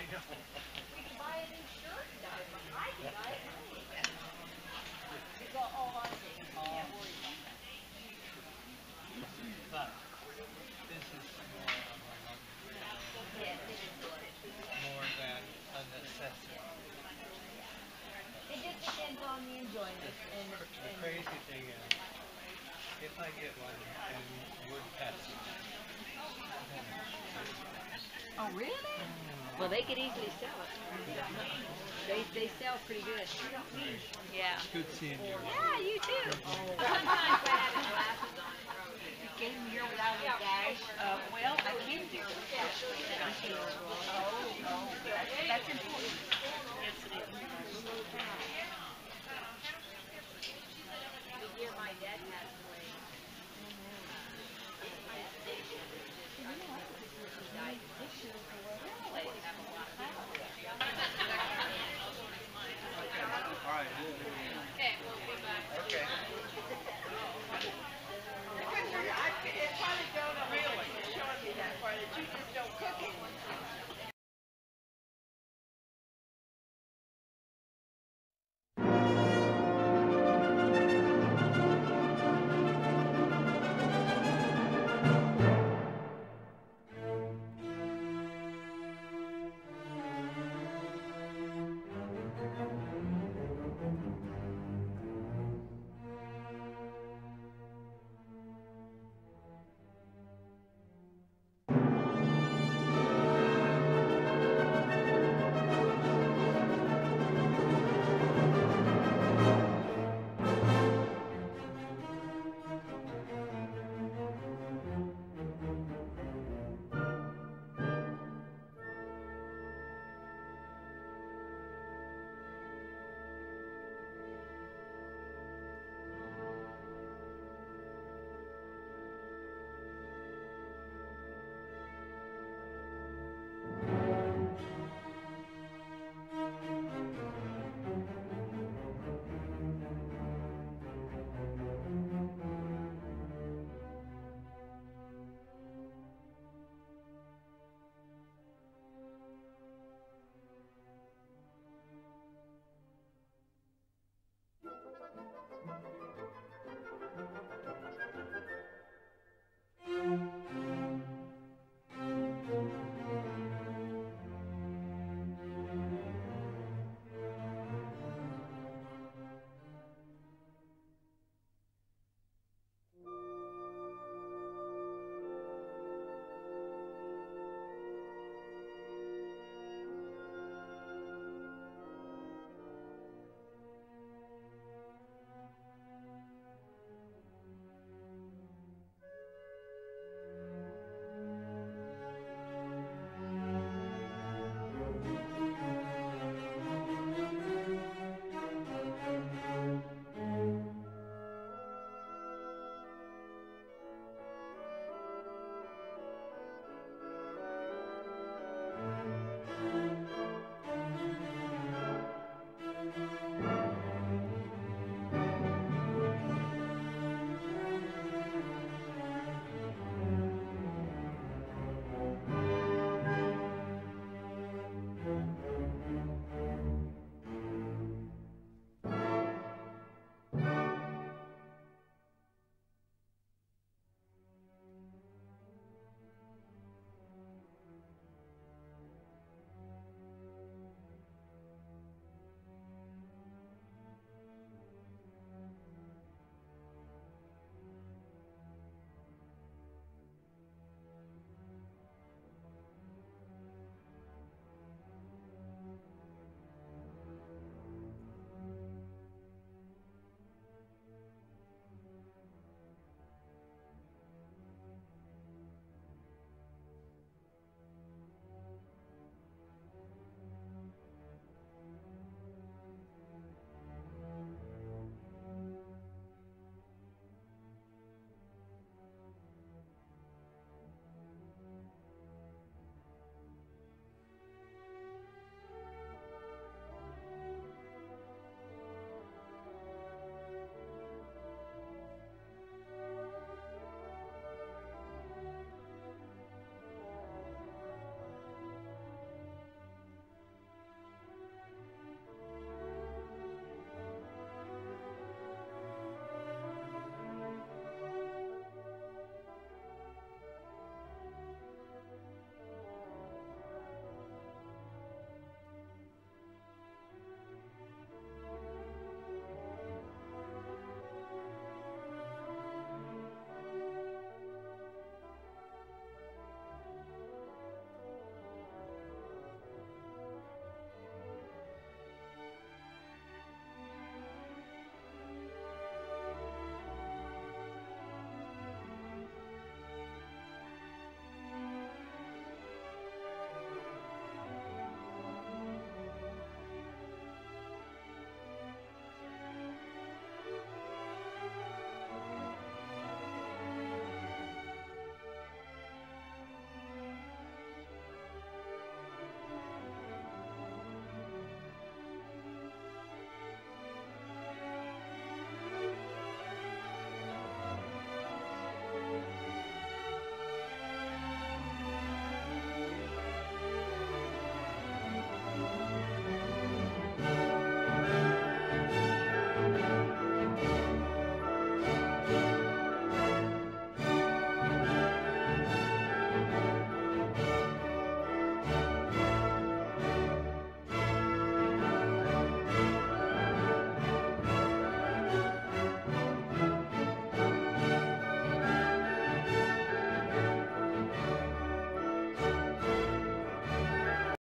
can buy a new shirt and dye it. I can dye it. It's all our things. You can't worry about that. But this is more of a Yes, luxury, it is good. more than a necessity. It just depends on the enjoyment The and crazy thing is, if I get one and wood passes, then Oh, really? Well, they could easily sell it. They sell pretty good. Yeah. it's good seeing you. Yeah, you too. oh. Sometimes by having glasses on, it probably. You came here without a dash. Well, I came here actually, and I came here. Oh, that's important. Yes, it is. The year my dad passed away, this station just, I mean, he died.